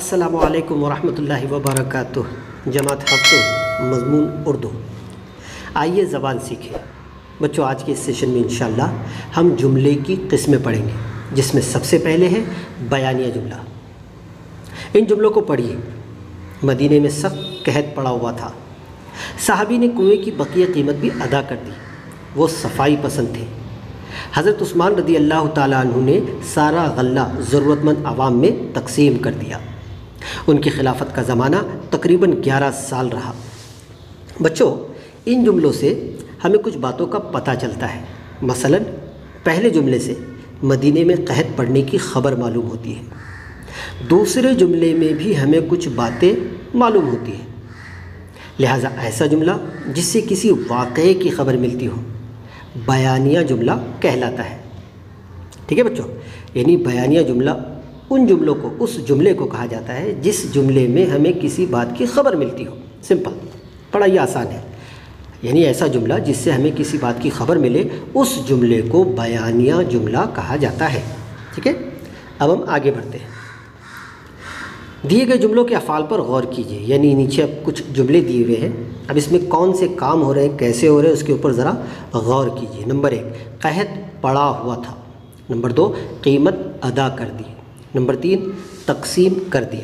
السلام علیکم ورحمۃ اللہ وبرکاتہ۔ جماعت ہفتہ مضمون اردو، آئیے زبان سیکھیں۔ بچوں آج کے اس سیشن میں انشاءاللہ ہم جملے کی قسمیں پڑھیں گے، جس میں سب سے پہلے ہے بیانیہ جملہ۔ ان جملوں کو پڑھیے۔ مدینے میں سخت قحط پڑا ہوا تھا، صحابی نے کنویں کی بقیہ قیمت بھی ادا کر دی، وہ صفائی پسند تھے۔ حضرت عثمان رضی اللہ تعالیٰ عنہ نے سارا غلہ ضرورت مند عوام میں تقسیم کر دیا۔ ان کی خلافت کا زمانہ تقریباً 11 سال رہا۔ بچوں ان جملوں سے ہمیں کچھ باتوں کا پتہ چلتا ہے۔ مثلا پہلے جملے سے مدینے میں قحط پڑنے کی خبر معلوم ہوتی ہے۔ دوسرے جملے میں بھی ہمیں کچھ باتیں معلوم ہوتی ہیں، لہٰذا ایسا جملہ جس سے کسی واقعے کی خبر ملتی ہو بیانیہ جملہ کہلاتا ہے۔ ٹھیک ہے بچوں، یعنی بیانیہ جملہ ان جملوں کو، اس جملے کو کہا جاتا ہے جس جملے میں ہمیں کسی بات کی خبر ملتی ہو۔ سمپل، بڑا ہی آسان ہے۔ یعنی ایسا جملہ جس سے ہمیں کسی بات کی خبر ملے، اس جملے کو بیانیہ جملہ کہا جاتا ہے۔ ٹھیک ہے، اب ہم آگے بڑھتے ہیں۔ دیے گئے جملوں کے افعال پر غور کیجیے، یعنی نیچے اب کچھ جملے دیے ہوئے ہیں، اب اس میں کون سے کام ہو رہے ہیں، کیسے ہو رہے ہیں، اس کے اوپر ذرا غور کیجیے۔ نمبر 1، قحط پڑا ہوا تھا۔ نمبر 2، قیمت ادا کر دی۔ نمبر 3، تقسیم کر دیا۔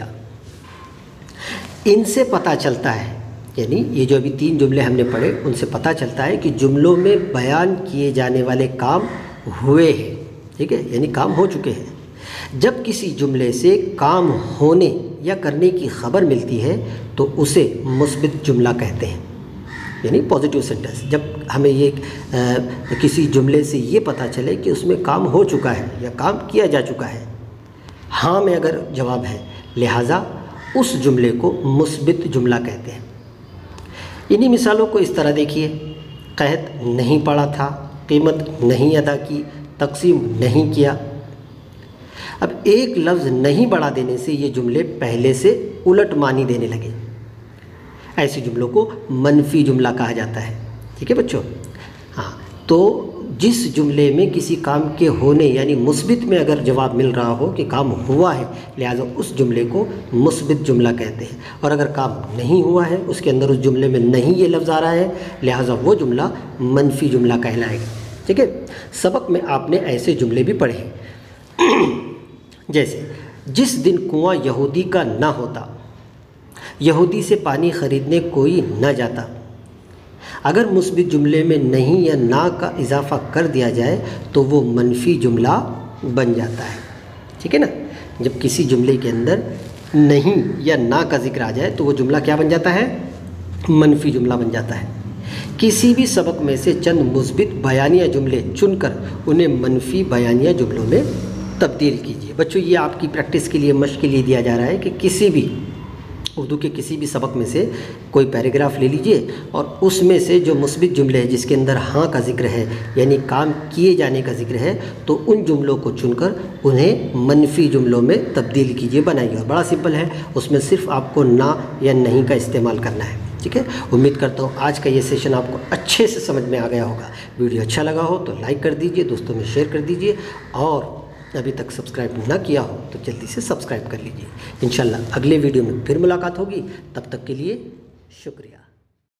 ان سے پتہ چلتا ہے، یعنی یہ جو ابھی 3 جملے ہم نے پڑھے، ان سے پتہ چلتا ہے کہ جملوں میں بیان کیے جانے والے کام ہوئے ہیں۔ ٹھیک ہے، یعنی کام ہو چکے ہیں۔ جب کسی جملے سے کام ہونے یا کرنے کی خبر ملتی ہے تو اسے مثبت جملہ کہتے ہیں، یعنی پازیٹیو سینٹینس۔ جب ہمیں یہ کسی جملے سے یہ پتہ چلے کہ اس میں کام ہو چکا ہے یا کام کیا جا چکا ہے، ہاں میں اگر جواب ہے، لہٰذا اس جملے کو مثبت جملہ کہتے ہیں۔ انہی مثالوں کو اس طرح دیکھیے، قحط نہیں پڑا تھا، قیمت نہیں ادا کی، تقسیم نہیں کیا۔ اب ایک لفظ نہیں بڑھا دینے سے یہ جملے پہلے سے الٹ معنی دینے لگے، ایسے جملوں کو منفی جملہ کہا جاتا ہے۔ ٹھیک ہے بچوں، ہاں تو جس جملے میں کسی کام کے ہونے یعنی مثبت میں اگر جواب مل رہا ہو کہ کام ہوا ہے، لہٰذا اس جملے کو مثبت جملہ کہتے ہیں، اور اگر کام نہیں ہوا ہے، اس کے اندر اس جملے میں نہیں یہ لفظ آ رہا ہے، لہٰذا وہ جملہ منفی جملہ کہلائے گا۔ ٹھیک ہے، سبق میں آپ نے ایسے جملے بھی پڑھے، جیسے جس دن کنواں یہودی کا نہ ہوتا، یہودی سے پانی خریدنے کوئی نہ جاتا۔ اگر مثبت جملے میں نہیں یا نہ کا اضافہ کر دیا جائے تو وہ منفی جملہ بن جاتا ہے۔ ٹھیک ہے نا، جب کسی جملے کے اندر نہیں یا نہ کا ذکر آ جائے تو وہ جملہ کیا بن جاتا ہے؟ منفی جملہ بن جاتا ہے۔ کسی بھی سبق میں سے چند مثبت بیانیہ جملے چن کر انہیں منفی بیانیہ جملوں میں تبدیل کیجیے۔ بچوں یہ آپ کی پریکٹس کے لیے، مشق کے لیے دیا جا رہا ہے کہ کسی بھی اردو کے کسی بھی سبق میں سے کوئی پیراگراف لے لیجئے اور اس میں سے جو مثبت جملے ہیں جس کے اندر ہاں کا ذکر ہے یعنی کام کیے جانے کا ذکر ہے، تو ان جملوں کو چن کر انہیں منفی جملوں میں تبدیل کیجیے، بنائیے۔ اور بڑا سمپل ہے، اس میں صرف آپ کو نہ یا نہیں کا استعمال کرنا ہے۔ ٹھیک ہے، امید کرتا ہوں آج کا یہ سیشن آپ کو اچھے سے سمجھ میں آ گیا ہوگا۔ ویڈیو اچھا لگا ہو تو لائک کر دیجئے، دوستوں میں شیئر کر دیجئے، اور ابھی تک سبسکرائب نہ کیا ہو تو جلدی سے سبسکرائب کر لیجئے۔ انشاءاللہ اگلے ویڈیو میں پھر ملاقات ہوگی، تب تک کے لیے شکریہ۔